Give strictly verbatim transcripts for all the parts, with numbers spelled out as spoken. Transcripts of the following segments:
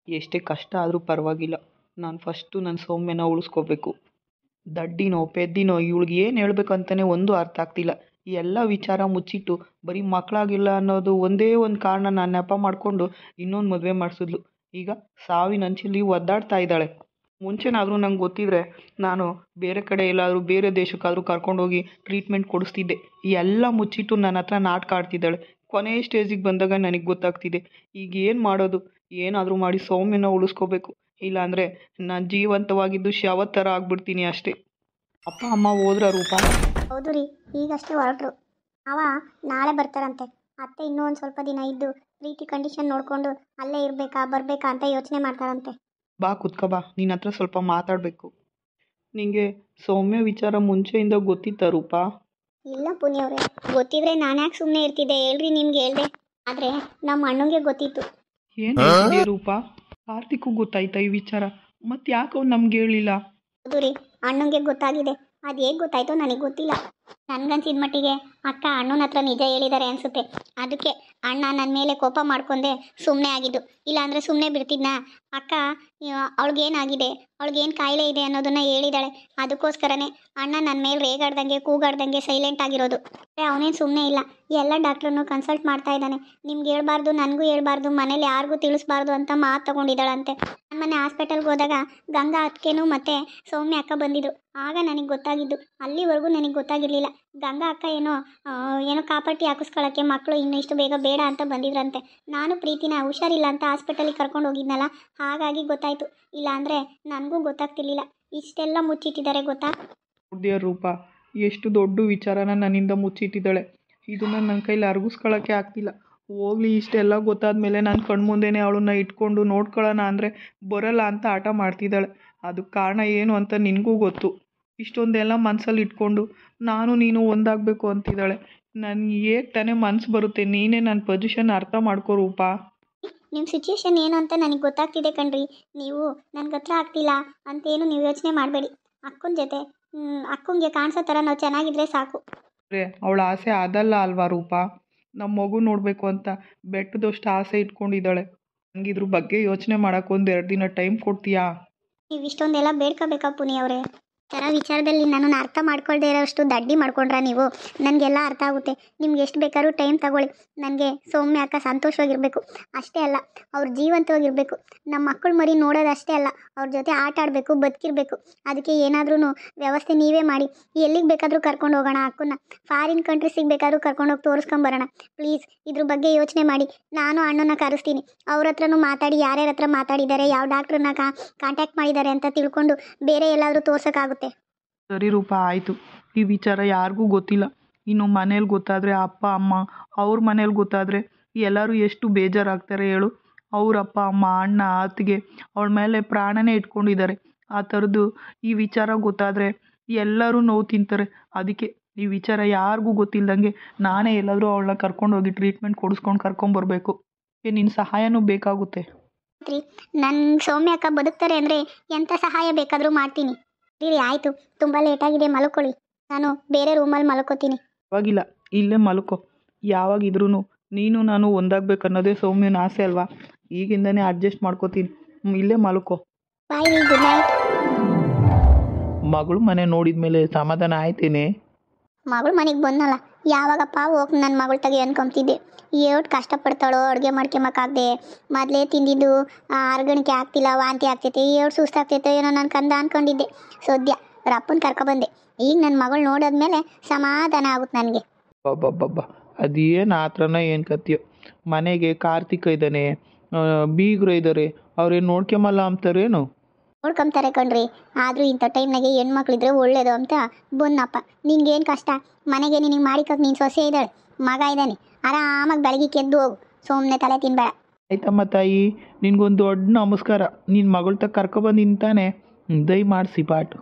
ಎಷ್ಟೇ ಕಷ್ಟ ಆದರೂ ಪರವಾಗಿಲ್ಲ, ನಾನು ಫಸ್ಟು ನನ್ನ ಸೌಮ್ಯನ ಉಳಿಸ್ಕೋಬೇಕು. ದಡ್ಡಿನೋ ಪೆದ್ದಿನೋ ಇವಳಿಗೆ ಏನು ಹೇಳ್ಬೇಕಂತಲೇ ಒಂದು ಅರ್ಥ ಆಗ್ತಿಲ್ಲ. ಈ ಎಲ್ಲ ವಿಚಾರ ಮುಚ್ಚಿಟ್ಟು ಬರೀ ಮಕ್ಕಳಾಗಿಲ್ಲ ಅನ್ನೋದು ಒಂದೇ ಒಂದು ಕಾರಣ ನಾನು ನೆಪ ಮಾಡಿಕೊಂಡು ಇನ್ನೊಂದು ಮದುವೆ ಮಾಡಿಸಿದ್ಲು. ಈಗ ಸಾವಿನ ಅಂಚಲ್ಲಿ ಒದ್ದಾಡ್ತಾ ಇದ್ದಾಳೆ. ಮುಂಚೆನಾದರೂ ನಂಗೆ ಗೊತ್ತಿದ್ರೆ ನಾನು ಬೇರೆ ಕಡೆ ಎಲ್ಲಾದರೂ ಬೇರೆ ದೇಶಕ್ಕಾದರೂ ಕರ್ಕೊಂಡೋಗಿ ಟ್ರೀಟ್ಮೆಂಟ್ ಕೊಡಿಸ್ತಿದ್ದೆ. ಈ ಎಲ್ಲ ಮುಚ್ಚಿಟ್ಟು ನನ್ನ ಹತ್ರ ನಾಟಕ ಆಡ್ತಿದ್ದಾಳೆ. ಕೊನೆಯ ಸ್ಟೇಜಿಗೆ ಬಂದಾಗ ನನಗೆ ಗೊತ್ತಾಗ್ತಿದೆ ಈಗ ಏನು ಮಾಡೋದು. ಏನಾದರೂ ಮಾಡಿ ಸೌಮ್ಯನ ಉಳಿಸ್ಕೋಬೇಕು, ಇಲ್ಲಾಂದರೆ ನಾನು ಜೀವಂತವಾಗಿದ್ದು ಶವ ಥರ ಆಗ್ಬಿಡ್ತೀನಿ ಅಷ್ಟೇ. ಅಪ್ಪ ಅಮ್ಮ ಹೋದ್ರ ರೂಪ? ಹೌದು ರೀ, ಈಗಷ್ಟೇ ಹೊರಟ್ರು. ಅವ ನಾಳೆ ಬರ್ತಾರಂತೆ. ಅತ್ತೆ ಇನ್ನೂ ಒಂದು ಸ್ವಲ್ಪ ದಿನ ಇದ್ದು ಪ್ರೀತಿ ಕಂಡೀಷನ್ ನೋಡಿಕೊಂಡು ಅಲ್ಲೇ ಇರಬೇಕಾ ಬರಬೇಕಾ ಅಂತ ಯೋಚನೆ ಮಾಡ್ತಾರಂತೆ. ಬಾ ಕುತ್ಕೋ ಬಾ, ನಿನ್ನ ಹತ್ರ ಸ್ವಲ್ಪ ಮಾತಾಡಬೇಕು. ನಿನಗೆ ಸೌಮ್ಯ ವಿಚಾರ ಮುಂಚೆಯಿಂದ ಗೊತ್ತಿತ್ತಾ ರೂಪ? ಇಲ್ಲ ಪುನಿ ಅವರೇ, ಗೊತ್ತಿದ್ರೆ ನಾನು ಯಾಕೆ ಸುಮ್ಮನೆ ಇರ್ತಿದ್ದೆ ಹೇಳ್ರಿ, ನಿಮ್ಗೆ ಹೇಳ್ದೆ. ಆದರೆ ನಮ್ಮ ಅಣ್ಣಂಗೆ ಗೊತ್ತಿತ್ತು. ಏನು ಹೇಳ್ತಿದ್ಯಾ ರೂಪ? ಕಾರ್ತಿಕ್ಗೂ ಗೊತ್ತಾಯ್ತಾ ಈ ವಿಚಾರ? ಮತ್ತೆ ಯಾಕೆ ಅವ್ನು ನಮ್ಗೆ ಹೇಳಿಲ್ಲ? ಹೌದು ರೀ, ಅಣ್ಣಂಗೆ ಗೊತ್ತಾಗಿದೆ. ಅದು ಹೇಗೆ ಗೊತ್ತಾಯ್ತೋ ನನಗೆ ಗೊತ್ತಿಲ್ಲ. ನನಗನ್ಸಿದ ಮಟ್ಟಿಗೆ ಅಕ್ಕ ಅಣ್ಣನ ಹತ್ರ ನಿಜ ಹೇಳಿದ್ದಾರೆ ಅನಿಸುತ್ತೆ. ಅದಕ್ಕೆ ಅಣ್ಣ ನನ್ನ ಮೇಲೆ ಕೋಪ ಮಾಡ್ಕೊಂಡೆ ಸುಮ್ಮನೆ ಆಗಿದ್ದು. ಇಲ್ಲಾಂದರೆ ಸುಮ್ಮನೆ ಬಿಡ್ತಿದ್ನಾ? ಅಕ್ಕ ಅವಳಿಗೇನಾಗಿದೆ, ಅವಳಿಗೇನು ಕಾಯಿಲೆ ಇದೆ ಅನ್ನೋದನ್ನು ಹೇಳಿದಾಳೆ. ಅದಕ್ಕೋಸ್ಕರನೇ ಅಣ್ಣ ನನ್ನ ಮೇಲೆ ರೇಗಾಡ್ದಂಗೆ ಕೂಗಾಡ್ದಂಗೆ ಸೈಲೆಂಟ್ ಆಗಿರೋದು. ಅವನೇನು ಸುಮ್ಮನೆ ಇಲ್ಲ, ಎಲ್ಲ ಡಾಕ್ಟ್ರನ್ನು ಕನ್ಸಲ್ಟ್ ಮಾಡ್ತಾ ಇದ್ದಾನೆ. ನಿಮ್ಗೆ ಹೇಳ್ಬಾರ್ದು, ನನಗೂ ಹೇಳ್ಬಾರ್ದು, ಮನೇಲಿ ಯಾರಿಗೂ ತಿಳಿಸ್ಬಾರ್ದು ಅಂತ ಮಾತು ತೊಗೊಂಡಿದ್ದಾಳಂತೆ. ನಾನು ಮೊನ್ನೆ ಹಾಸ್ಪಿಟಲ್ಗೆ ಹೋದಾಗ ಗಂಗಾ ಅಕ್ಕೇನು ಮತ್ತು ಸೌಮ್ಯ ಅಕ್ಕ ಬಂದಿದ್ರು. ಆಗ ನನಗೆ ಗೊತ್ತಾಗಿದ್ದು. ಅಲ್ಲಿವರೆಗೂ ನನಗೆ ಗೊತ್ತಾಗಿರಲಿಲ್ಲ. ಗಂಗಾ ಅಕ್ಕ ಏನೋ ಏನೋ ಕಾಪಟ್ಟಿ ಹಾಕಿಸ್ಕೊಳ್ಳೋಕ್ಕೆ ಮಕ್ಕಳು ಇನ್ನೂ ಇಷ್ಟು ಬೇಗ ಬೇಡ ಅಂತ ಬಂದಿದ್ರಂತೆ. ನಾನು ಪ್ರೀತಿನ ಹುಷಾರಿಲ್ಲ ಅಂತ ಹಾಸ್ಪಿಟಲಿಗೆ ಕರ್ಕೊಂಡು ಹೋಗಿದ್ನಲ್ಲ, ಹಾಗಾಗಿ ಗೊತ್ತಾಯಿತು. ಇಲ್ಲಾಂದರೆ ನನಗೂ ಗೊತ್ತಾಗ್ತಿರ್ಲಿಲ್ಲ. ಇಷ್ಟೆಲ್ಲ ಮುಚ್ಚಿಟ್ಟಿದ್ದಾರೆ ಗೊತ್ತಾ? ನೋಡ್ದಿಯ ರೂಪ, ಎಷ್ಟು ದೊಡ್ಡ ವಿಚಾರನ ನನ್ನಿಂದ ಮುಚ್ಚಿಟ್ಟಿದ್ದಾಳೆ. ಇದನ್ನು ನನ್ನ ಕೈಲಿ ಅರ್ಗಿಸ್ಕೊಳ್ಳೋಕ್ಕೆ ಆಗ್ತಿಲ್ಲ. ಹೋಗ್ಲಿ, ಇಷ್ಟೆಲ್ಲ ಗೊತ್ತಾದ್ಮೇಲೆ ನನ್ನ ಕಣ್ಮುಂದೆನೇ ಅವಳನ್ನ ಇಟ್ಕೊಂಡು ನೋಡ್ಕೊಳ್ಳೋಣ ಅಂದರೆ ಬರೋಲ್ಲ ಅಂತ ಆಟ ಮಾಡ್ತಿದ್ದಾಳೆ. ಅದಕ್ಕೆ ಕಾರಣ ಏನು ಅಂತ ನಿನಗೂ ಗೊತ್ತು. ಇಷ್ಟೊಂದೆಲ್ಲ ಮನಸ್ಸಲ್ಲಿ ಇಟ್ಕೊಂಡು ನಾನು ನೀನು ಒಂದಾಗಬೇಕು ಅಂತಿದ್ದಾಳೆ. ನನಗೆ ಹೇಗೆ ತಾನೇ ಮನಸ್ಸು ಬರುತ್ತೆ? ನೀನೇ ನನ್ನ ಪೊಸಿಷನ್ ಅರ್ಥ ಮಾಡ್ಕೋ ರೂಪ. ನಿಮ್ಮ ಸಿಚುವೇಶನ್ ಏನು ಅಂತ ನನಗೆ ಗೊತ್ತಾಗ್ತಿದೆ ಕಣ್ರಿ. ನೀವು ನನಗೆ ಹತ್ರ ಆಗ್ತಿಲ್ಲ ಅಂತೇನು ನೀವು ಯೋಚನೆ ಮಾಡಬೇಡಿ. ಅಕ್ಕನ ಜೊತೆ ಅಕ್ಕಂಗೆ ಕಾಣಿಸೋ ಥರ ನಾವು ಚೆನ್ನಾಗಿದ್ರೆ ಸಾಕು. ರೇ, ಅವಳ ಆಸೆ ಅದಲ್ಲ ಅಲ್ವಾ ರೂಪ? ನಮ್ಮ ಮಗು ನೋಡಬೇಕು ಅಂತ ಬೆಟ್ಟದಷ್ಟು ಆಸೆ ಇಟ್ಕೊಂಡಿದ್ದಾಳೆ. ನನಗೆ ಇದ್ರ ಬಗ್ಗೆ ಯೋಚನೆ ಮಾಡೋಕೆ ಒಂದು ಎರಡು ದಿನ ಟೈಮ್ ಕೊಡ್ತೀಯಾ? ನೀವು ಇಷ್ಟೊಂದೆಲ್ಲ ಬೇಡ್ಕೋಬೇಕಾ ಪುನಿ ಅವರೇ? ಥರ ವಿಚಾರದಲ್ಲಿ ನನ್ನನ್ನು ಅರ್ಥ ಮಾಡ್ಕೊಳ್ದೇ ಇರೋಷ್ಟು ದಡ್ಡಿ ಮಾಡ್ಕೊಂಡ್ರ ನೀವು? ನನಗೆಲ್ಲ ಅರ್ಥ ಆಗುತ್ತೆ. ನಿಮ್ಗೆ ಎಷ್ಟು ಬೇಕಾದ್ರೂ ಟೈಮ್ ತಗೊಳ್ಳಿ. ನನಗೆ ಸೌಮ್ಯ ಅಕ್ಕ ಸಂತೋಷವಾಗಿರಬೇಕು ಅಷ್ಟೇ ಅಲ್ಲ, ಅವ್ರು ಜೀವಂತವಾಗಿರಬೇಕು. ನಮ್ಮ ಮಕ್ಕಳು ಮರಿ ನೋಡೋದು ಅಷ್ಟೇ ಅಲ್ಲ, ಅವ್ರ ಜೊತೆ ಆಟ ಆಡಬೇಕು, ಬದುಕಿರಬೇಕು. ಅದಕ್ಕೆ ಏನಾದ್ರೂ ವ್ಯವಸ್ಥೆ ನೀವೇ ಮಾಡಿ. ಎಲ್ಲಿಗೆ ಬೇಕಾದರೂ ಕರ್ಕೊಂಡು ಹೋಗೋಣ ಅಕ್ಕನ್ನ. ಫಾರಿನ್ ಕಂಟ್ರೀಸಿಗೆ ಬೇಕಾದ್ರೂ ಕರ್ಕೊಂಡೋಗಿ ತೋರಿಸ್ಕೊಂಬರೋಣ. ಪ್ಲೀಸ್ ಇದ್ರ ಬಗ್ಗೆ ಯೋಚನೆ ಮಾಡಿ. ನಾನು ಅಣ್ಣನ ಕರೆಸ್ತೀನಿ. ಅವ್ರ ಹತ್ರನೂ ಮಾತಾಡಿ, ಯಾರ್ಯಾರ ಹತ್ರ ಮಾತಾಡಿದ್ದಾರೆ, ಯಾವ ಡಾಕ್ಟ್ರನ್ನ ಕಾ ಕಾಂಟ್ಯಾಕ್ಟ್ ಮಾಡಿದ್ದಾರೆ ಅಂತ ತಿಳ್ಕೊಂಡು ಬೇರೆ ಎಲ್ಲಾದರೂ ತೋರ್ಸೋಕ್ಕಾಗುತ್ತೆ. ಸರಿ ರೂಪ, ಆಯಿತು. ಈ ವಿಚಾರ ಯಾರಿಗೂ ಗೊತ್ತಿಲ್ಲ. ಇನ್ನು ಮನೇಲಿ ಗೊತ್ತಾದರೆ, ಅಪ್ಪ ಅಮ್ಮ ಅವ್ರ ಮನೇಲಿ ಗೊತ್ತಾದರೆ ಎಲ್ಲರೂ ಎಷ್ಟು ಬೇಜಾರಾಗ್ತಾರೆ ಹೇಳು. ಅವ್ರ ಅಪ್ಪ ಅಮ್ಮ ಅಣ್ಣ ಅತ್ತಿಗೆ ಅವಳ ಮೇಲೆ ಪ್ರಾಣನೇ ಇಟ್ಕೊಂಡಿದ್ದಾರೆ. ಆ ಥರದ್ದು ಈ ವಿಚಾರ ಗೊತ್ತಾದರೆ ಎಲ್ಲರೂ ನೋವು ತಿಂತಾರೆ. ಅದಕ್ಕೆ ಈ ವಿಚಾರ ಯಾರಿಗೂ ಗೊತ್ತಿಲ್ಲದಂಗೆ ನಾನೇ ಎಲ್ಲಾದರೂ ಅವಳನ್ನ ಕರ್ಕೊಂಡೋಗಿ ಟ್ರೀಟ್ಮೆಂಟ್ ಕೊಡಿಸ್ಕೊಂಡು ಕರ್ಕೊಂಬರ್ಬೇಕು. ನಿನ್ನ ಸಹಾಯನೂ ಬೇಕಾಗುತ್ತೆ. ನನ್ನ ಸೌಮ್ಯ ಅಕ್ಕ ಬದುಕ್ತಾರೆ ಅಂದರೆ ಎಂಥ ಸಹಾಯ ಬೇಕಾದರೂ ಮಾಡ್ತೀನಿ. ರೀ ಆಯಿತು, ತುಂಬ ಲೇಟಾಗಿದೆ, ಮಲ್ಕೊಳ್ಳಿ. ನಾನು ಬೇರೆ ರೂಮಲ್ಲಿ ಮಲ್ಕೋತೀನಿ. ಪರವಾಗಿಲ್ಲ, ಇಲ್ಲೇ ಮಲ್ಕೋ. ಯಾವಾಗಿದ್ರೂ ನೀನು ನಾನು ಒಂದಾಗಬೇಕು ಅನ್ನೋದೇ ಸೌಮ್ಯನ ಆಸೆ ಅಲ್ವಾ? ಈಗಿಂದನೇ ಅಡ್ಜಸ್ಟ್ ಮಾಡ್ಕೋತೀನಿ. ಇಲ್ಲೇ ಮಲ್ಕೋ. ಬಾಯ್ ರೀ, ಗುಡ್ ನೈಟ್. ಮಗಳು ಮನೆ ನೋಡಿದ ಮೇಲೆ ಸಮಾಧಾನ ಆಯ್ತೇನೆ? ಮಗಳು ಮನೆಗೆ ಬಂದಲ್ಲ, ಯಾವಾಗಪ್ಪ ಹೋಗಿ ನನ್ನ ಮಗಳು ತೆಗಿ ಅನ್ಕೊಂತಿದ್ದೆ. ಎಷ್ಟು ಕಷ್ಟಪಡ್ತಾಳೋ ಅಡುಗೆ ಮಾಡ್ಕೊಂಬಕ್ಕಾಗದೆ. ಮೊದಲೇ ತಿಂದಿದ್ದು ಅರ್ಗಣಿಕೆ ಆಗ್ತಿಲ್ಲ, ವಾಂತಿ ಆಗ್ತೈತೆ, ಎಷ್ಟು ಸುಸ್ತಾಗ್ತೈತೆ ಏನೋ ನಾನು ಕಂದ ಅಂದ್ಕೊಂಡಿದ್ದೆ. ಸದ್ಯ ರಪ್ಪನ ಕರ್ಕೊಬಂದೆ. ಈಗ ನನ್ನ ಮಗಳು ನೋಡೋದ್ಮೇಲೆ ಸಮಾಧಾನ ಆಗುತ್ತೆ ನನಗೆ. ಬಾಬಾ, ಅದೇನು ಆ ಥರನ ಏನು ಕತ್ತಿಯೋ. ಮನೆಗೆ ಕಾರ್ತಿಕ ಇದ್ದಾನೆ, ಬೀಗರು ಇದ್ದಾರೆ, ಅವ್ರೇನು ನೋಡ್ಕೊಂಬಲ್ಲ ಅಂತಾರೇನು? ನೋಡ್ಕೊಂತಾರೆ ಕಣ್ರಿ. ಆದರೂ ಇಂಥ ಟೈಮ್ನಾಗೆ ಹೆಣ್ಮಕ್ಳಿದ್ರೆ ಒಳ್ಳೇದು ಅಂತ ಬಂದಪ್ಪ. ನಿನ್ಗೇನು ಕಷ್ಟ? ಮನೆಗೆ ನಿನಗೆ ಮಾಡಿಕಕ್ಕೆ ನೀನು ಸೊಸೆ ಇದ್ದಾಳೆ, ಮಗ ಇದ್ದಾನೆ. ಆರಾಮಾಗಿ ಬೆಳಗ್ಗೆ ಕೆದ್ದು ಹೋಗು, ಸುಮ್ಮನೆ ತಲೆ ತಿನ್ಬೇಡ. ಆಯ್ತಮ್ಮ ತಾಯಿ, ನಿನ್ಗೊಂದು ದೊಡ್ಡ ನಮಸ್ಕಾರ. ನಿನ್ನ ಮಗಳ ತಕ್ಕ ಕರ್ಕೊಬಂದು ನಿಂತಾನೆ, ದಯ ಮಾಡಿಸಿ ಪಾಟು.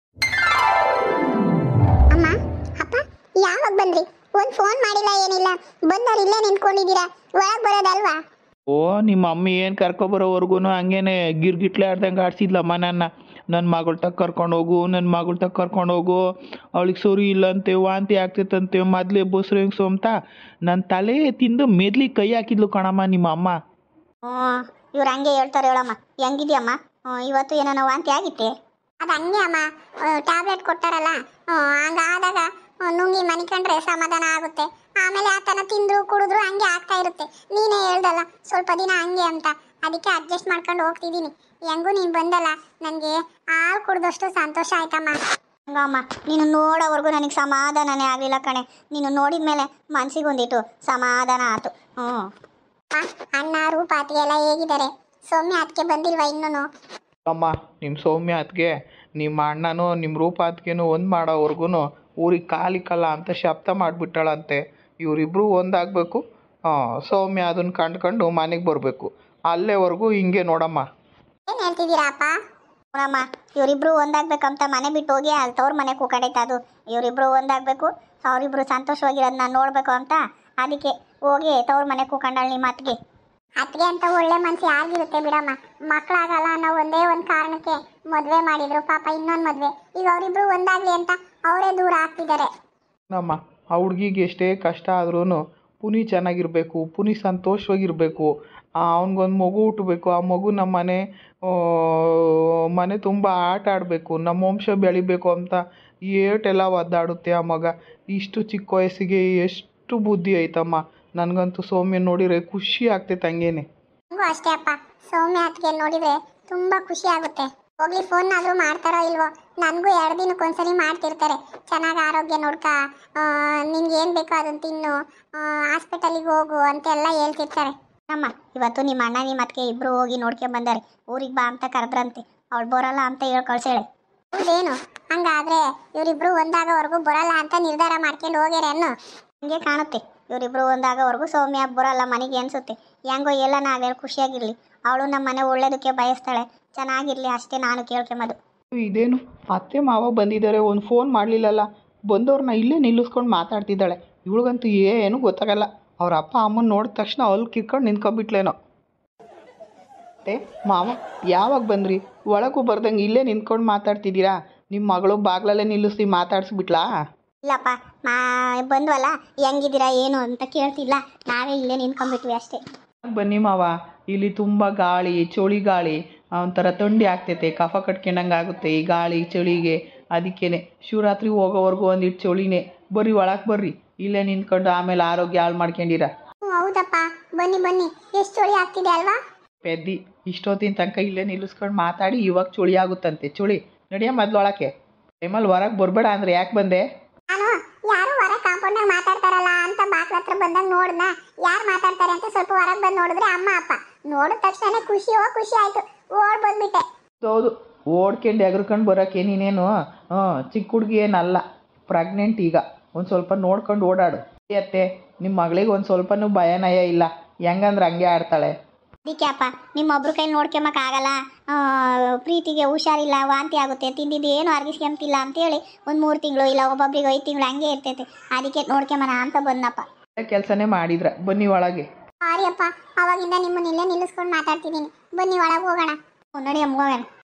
ಅಮ್ಮ ಅಪ್ಪ ಯಾವಾಗ ಬಂದ್ರಿ? ಒಂದು ಫೋನ್ ಮಾಡಿಲ್ಲ, ಏನಿಲ್ಲ. ಬಂದವ್ರು ಇಲ್ಲೇ ನಿಂತ್ಕೊಂಡಿದ್ದೀರಾ, ಒಳಗೆ ಬರೋದಲ್ವಾ? ಓ, ನಿಮ್ಮ ಅಮ್ಮ ಏನು ಕರ್ಕೊಬರೋವರೆಗೂ ಹಂಗೇನೆ ಗಿರ್ಗಿಟ್ಲೆ ಆಡ್ದಂಗೆ ಆಡ್ಸಿದ್ಲಮ್ಮ ನನ್ನ. ನನ್ನ ಮಗಳ ತಕ್ಕ ಕರ್ಕೊಂಡು ಹೋಗು, ನನ್ನ ಮಗಳ ತಕ್ಕ ಕರ್ಕೊಂಡು ಹೋಗು, ಅವಳಿಗೆ ಸರಿ ಇಲ್ಲಂತೆ, ವಾಂತಿ ಆಗ್ತೈತಂತೆ, ಮೊದಲೇ ಬಸ್ರು ಹೆಂಗ್ಸು ಅಂತ ನನ್ನ ತಲೆ ತಿಂದು ಮೆದ್ಲಿಗೆ ಕೈ ಹಾಕಿದ್ಲು ಕಣಮ್ಮ ನಿಮ್ಮ ಅಮ್ಮ. ಹ್ಞೂ, ಇವ್ರು ಹಂಗೆ ಹೇಳ್ತಾರೆ ಹೇಳಮ್ಮ. ಹೆಂಗಿದ್ಯಮ್ಮ? ಹ್ಞೂ ಇವತ್ತು ಏನೋ ವಾಂತಿ ಆಗಿತ್ತೆ? ಅದು ಹಂಗೆ ಅಮ್ಮ, ಟ್ಯಾಬ್ಲೆಟ್ ಕೊಟ್ಟಾರಲ್ಲ, ಹಂಗಾದಾಗ ನುಂಗಿ ಮನಿಕೊಂಡ್ರೆ ಸಮಾಧಾನ ಆಗುತ್ತೆ. ಆಮೇಲೆ ಆತನ ತಿಂದ್ರು ಕುಡಿದ್ರು ಹಂಗೆ ಆಗ್ತಾ ಇರುತ್ತೆ. ನೀನೇ ಹೇಳ್ದಲ್ಲ ಸ್ವಲ್ಪ ದಿನ ಹಂಗೆ ಅಂತ, ಅದಕ್ಕೆ ಅಡ್ಜಸ್ಟ್ ಮಾಡ್ಕೊಂಡು ಹೋಗ್ತಿದ್ದೀನಿ. ಹೆಂಗೂ ನೀನು ಬಂದಲ್ಲ, ನನಗೆ ಹಾಲು ಕುಡ್ದಷ್ಟು ಸಂತೋಷ ಆಯ್ತಮ್ಮ. ಹಂಗಮ್ಮ, ನೀನು ನೋಡೋವರೆಗೂ ನನಗೆ ಸಮಾಧಾನನೇ ಆಗಲಿಲ್ಲ ಕಣೆ. ನೀನು ನೋಡಿದ ಮೇಲೆ ಮನ್ಸಿಗೆ ಒಂದಿಟ್ಟು ಸಮಾಧಾನ ಆಯ್ತು. ಹ್ಞೂ ಅಣ್ಣ ರೂಪ ಅತ್ತಿಗೆ ಎಲ್ಲ ಹೇಗಿದ್ದಾರೆ? ಸೌಮ್ಯ ಅದಕ್ಕೆ ಬಂದಿಲ್ವಾ ಇನ್ನೂ? ಅಮ್ಮ, ನಿಮ್ಮ ಸೌಮ್ಯ ಅತ್ತಿಗೆ ನಿಮ್ಮ ಅಣ್ಣನೂ ನಿಮ್ಮ ರೂಪ ಅತ್ತಿಗೆನೂ ಒಂದು ಮಾಡೋವರೆಗೂ ಊರಿಗೆ ಕಾಲಿಕ್ಕಲ್ಲ ಅಂತ ಶಬ್ದ ಮಾಡಿಬಿಟ್ಟಾಳಂತೆ. ಇವರಿಬ್ಬರು ಒಂದಾಗಬೇಕು, ಸೌಮ್ಯ ಅದನ್ನು ಕಂಡ್ಕೊಂಡು ಮನೆಗೆ ಬರಬೇಕು. ಅಲ್ಲೇವರೆಗೂ ಹಿಂಗೆ ನೋಡಮ್ಮ. ಏನು ಹೇಳ್ತಿದ್ದೀರಾ ಅಪ್ಪ? ನೋಡಮ್ಮ, ಇವರಿಬ್ರು ಒಂದಾಗ್ಬೇಕಂತ ಮನೆ ಬಿಟ್ಟು ಹೋಗಿ ಅಲ್ಲಿ ತವ್ರ ಮನೆ ಕೂಕಡೈತೆ. ಅದು ಇವರಿಬ್ರು ಒಂದಾಗಬೇಕು, ಅವರಿಬ್ರು ಸಂತೋಷವಾಗಿರೋದನ್ನ ನೋಡಬೇಕು ಅಂತ ಅದಕ್ಕೆ ಹೋಗಿ ತವ್ರ ಮನೆ ಕೂಕೊಂಡಾಳ ನಿಮ್ಮ ಅತ್ತಿಗೆ. ಅತ್ತಿಗೆ ಅಂತ ಒಳ್ಳೆ ಮನಸ್ಸು ಯಾರಿಗಿರುತ್ತೆ ಬಿಡಮ್ಮ. ಮಕ್ಕಳಾಗಲ್ಲ ಅನ್ನೋ ಒಂದೇ ಒಂದು ಕಾರಣಕ್ಕೆ ಮದುವೆ ಮಾಡಿದ್ರು ಪಾಪ, ಇನ್ನೊಂದು ಮದುವೆ. ಈಗ ಅವರಿಬ್ರು ಒಂದಾಗಲಿ ಅಂತ ಅವರೇ ದೂರ ಆಗ್ತಿದ್ದಾರೆ. ನಮ್ಮ ಆ ಹುಡುಗಿಗೆ ಎಷ್ಟೇ ಕಷ್ಟ ಆದ್ರೂ ಪುನಿ ಚೆನ್ನಾಗಿರಬೇಕು, ಪುನಿ ಸಂತೋಷವಾಗಿರಬೇಕು, ಅವನಿಗೊಂದು ಮಗು ಹುಟ್ಟಬೇಕು. ಆ ಮಗು ನಮ್ಮ ಮನೆ ಮನೆ ತುಂಬ ಆಟ ಆಡಬೇಕು, ನಮ್ಮ ವಂಶ ಬೆಳಿಬೇಕು ಅಂತ ಏಟೆಲ್ಲ ಒದ್ದಾಡುತ್ತೆ ಆ ಮಗ. ಇಷ್ಟು ಚಿಕ್ಕ ವಯಸ್ಸಿಗೆ ಎಷ್ಟು ಬುದ್ಧಿ ಐತಮ್ಮ. ನನಗಂತೂ ಸೌಮ್ಯ ನೋಡಿದರೆ ಖುಷಿ ಆಗ್ತೈತೆ ಹಂಗೇನೆ. ನನಗೂ ಅಷ್ಟೇ ಅಪ್ಪ, ಸೌಮ್ಯ ಅತ್ತಿಗೆ ನೋಡಿದರೆ ತುಂಬ ಖುಷಿ ಆಗುತ್ತೆ. ಹೋಗ್ಲಿ ಫೋನ್ನಾದರೂ ಮಾಡ್ತಾರೋ ಇಲ್ವೋ, ನನಗೂ ಎರಡು ದಿನಕ್ಕೊಂದ್ಸಲಿ ಮಾಡ್ತಿರ್ತಾರೆ. ಚೆನ್ನಾಗಿ ಆರೋಗ್ಯ ನೋಡ್ಕ, ನಿನ್ಗೆ ಏನು ಬೇಕೋ ಅದನ್ನು ತಿನ್ನು, ಹಾಸ್ಪಿಟಲಿಗೆ ಹೋಗು ಅಂತೆಲ್ಲ ಹೇಳ್ತಿರ್ತಾರೆ. ಅಮ್ಮ, ಇವತ್ತು ನಿಮ್ಮ ಅಣ್ಣ ನಿಮ್ಮ ಅತ್ತಿಗೆ ಇಬ್ಬರು ಹೋಗಿ ನೋಡ್ಕೊಂಬಂದಾರೆ. ಊರಿಗೆ ಬಾ ಅಂತ ಕರೆದ್ರಂತೆ, ಅವಳು ಬರೋಲ್ಲ ಅಂತ ಹೇಳಿ ಕಳ್ಸೇಳೆ. ಹೌದೇನು? ಹಂಗಾದ್ರೆ ಇವರಿಬ್ರು ಒಂದಾಗೋವರೆಗೂ ಬರೋಲ್ಲ ಅಂತ ನಿರ್ಧಾರ ಮಾಡ್ಕೊಂಡು ಹೋಗ್ಯಾರೆ ಅನ್ನೋ ಹಂಗೆ ಕಾಣುತ್ತೆ. ಇವರಿಬ್ರು ಒಂದಾಗೋವರೆಗೂ ಸೌಮ್ಯ ಬರೋಲ್ಲ ಮನೆಗೆ ಅನಿಸುತ್ತೆ. ಹೆಂಗೋ ಎಲ್ಲ ನಾವೇಳಿ ಖುಷಿಯಾಗಿರಲಿ, ಅವಳು ನಮ್ಮ ಮನೆ ಒಳ್ಳೇದಕ್ಕೆ ಬಯಸ್ತಾಳೆ, ಚೆನ್ನಾಗಿರಲಿ ಅಷ್ಟೇ ನಾನು ಕೇಳ್ಕೊಂಬೋದು. ಇದೇನು ಅತ್ತೆ ಮಾವ ಬಂದಿದ್ದಾರೆ, ಒಂದು ಫೋನ್ ಮಾಡಲಿಲ್ಲಲ್ಲ, ಬಂದವ್ರನ್ನ ಇಲ್ಲೇ ನಿಲ್ಲಿಸ್ಕೊಂಡು ಮಾತಾಡ್ತಿದ್ದಾಳೆ. ಇವಳಿಗಂತೂ ಏನು ಗೊತ್ತಾಗಲ್ಲ. ಅವ್ರ ಅಪ್ಪ ಅಮ್ಮನ ನೋಡಿದ ತಕ್ಷಣ ಅಲ್ಲಿ ಕಿರ್ಕೊಂಡು ನಿಂತ್ಕೊಂಡ್ಬಿಟ್ಲೇನೋ. ಅತ್ತೆ ಮಾವ ಯಾವಾಗ ಬಂದ್ರಿ? ಒಳಗೂ ಬರ್ದಂಗೆ ಇಲ್ಲೇ ನಿಂತ್ಕೊಂಡು ಮಾತಾಡ್ತಿದ್ದೀರಾ? ನಿಮ್ಮ ಮಗಳು ಬಾಗ್ಲಲ್ಲೇ ನಿಲ್ಲಿಸಿ ಮಾತಾಡ್ಸ್ಬಿಟ್ಲಾ? ಇಲ್ಲಪ್ಪ, ಮಾ ಬಂದ್ವಲ್ಲ ಹೆಂಗಿದ್ದೀರಾ ಏನು ಅಂತ ಕೇಳ್ತಿಲ್ಲ, ನಾವೇ ಇಲ್ಲೇ ನಿಂತ್ಕೊಂಡ್ಬಿಟ್ವಿ ಅಷ್ಟೇ. ಬನ್ನಿ ಮಾವ, ಇಲ್ಲಿ ತುಂಬ ಗಾಳಿ, ಚಳಿ ಗಾಳಿ, ಒಂಥರ ಥಂಡಿ ಆಗ್ತೈತೆ, ಕಫ ಕಟ್ಕೊಂಡಂಗೆ ಆಗುತ್ತೆ ಈ ಗಾಳಿ ಚಳಿಗೆ. ಅದಕ್ಕೇನೆ ಶಿವರಾತ್ರಿ ಹೋಗೋವರೆಗೂ ಒಂದಿಟ್ಟು ಚಳಿನೇ. ಬರ್ರಿ ಒಳಗೆ ಬರ್ರಿ, ಇಲ್ಲೇ ನಿಂತ್ಕೊಂಡು ಆಮೇಲೆ ಆರೋಗ್ಯ ಹಾಳು ಮಾಡ್ಕೊಂಡಿರ. ಹೌದಪ್ಪ, ಬನ್ನಿ ಬನ್ನಿ, ಎಷ್ಟು ಚಳಿ ಆಗ್ತಿದೆ ಅಲ್ವಾ? ಪೆದ್ದಿ, ಇಷ್ಟೊತ್ತಿನ ತನಕ ಇಲ್ಲೇ ನಿಲ್ಲಿಸ್ಕೊಂಡು ಮಾತಾಡಿ ಇವಾಗ ಚಳಿ ಆಗುತ್ತಂತೆ. ಚಳಿ ನಡಿಯ ಮೊದ್ಲೊಳಕ್ಕೆ. ಟೈಮಲ್ಲಿ ಹೊರಗೆ ಬರಬೇಡ ಅಂದರೆ ಯಾಕೆ ಬಂದೆ? ನಾನು ಯಾರು ಹೊರ ಕಾಂಪೌಂಡ್ನಾಗ ಮಾತಾಡ್ತಾರಲ್ಲ ಅಂತ ಬಾಕ್ಲ ಹತ್ರ ಬಂದಾಗ ನೋಡ್ದ, ಯಾರು ಮಾತಾಡ್ತಾರೆ ಅಂತ ಸ್ವಲ್ಪ ಹೊರಗೆ ಬಂದು ನೋಡಿದ್ರೆ ಅಮ್ಮ ಅಪ್ಪ. ನೋಡಿದ ತಕ್ಷಣ ಖುಷಿ ಹೋ ಖುಷಿ ಆಯ್ತು, ಓಡ್ ಬಂದ್ಬಿಟ್ಟೆ. ಹೌದು, ಓಡ್ಕೊಂಡು ಎಗರ್ಕೊಂಡು ಬರೋಕ್ಕೆ ನೀನೇನು ಹಾಂ ಚಿಕ್ಕ ಹುಡುಗಿ ಏನಲ್ಲ, ಪ್ರೆಗ್ನೆಂಟ್ ಈಗ. ಒಂದು ಸ್ವಲ್ಪ ನೋಡ್ಕೊಂಡು ಓಡಾಡು. ಅತ್ತೆ ನಿಮ್ಮ ಮಗಳಿಗೆ ಒಂದು ಸ್ವಲ್ಪನೂ ಭಯ ನಯ ಇಲ್ಲ, ಹೆಂಗಂದ್ರೆ ಹಂಗೆ ಆಡ್ತಾಳೆ. ಅದಕ್ಕೆ ಅಪ್ಪ, ನಿಮ್ಮೊಬ್ರು ಕೈ ನೋಡ್ಕೊಂಬಕ್ಕಾಗಲ್ಲ, ಪ್ರೀತಿಗೆ ಹುಷಾರಿಲ್ಲ, ವಾಂತಿ ಆಗುತ್ತೆ, ತಿಂದಿದ್ದು ಏನು ಅರ್ಗಿಸ್ಕೊಂತಿಲ್ಲ ಅಂತೇಳಿ ಒಂದು ಮೂರು ತಿಂಗಳು ಇಲ್ಲ ಒಬ್ಬೊಬ್ರಿಗೆ ಐದು ತಿಂಗಳು ಹಂಗೆ ಇರ್ತೈತೆ. ಅದಕ್ಕೆ ನೋಡ್ಕೊಂಬನ ಅಂತ ಬಂದಪ್ಪ. ಕೆಲಸನೇ ಮಾಡಿದ್ರ. ಬನ್ನಿ ಒಳಗೆ. ಸಾರಿ ಅಪ್ಪ, ಅವಾಗಿಂದ ನಿಮ್ಮನ್ನ ಇಲ್ಲೇ ನಿಲ್ಲಿಸ್ಕೊಂಡು ಮಾತಾಡ್ತಿದ್ದೀನಿ. ಬನ್ನಿ ಒಳಗೆ ಹೋಗೋಣ. ನಡಿ ಅಮ್ಮ ಹೋಗೋಣ.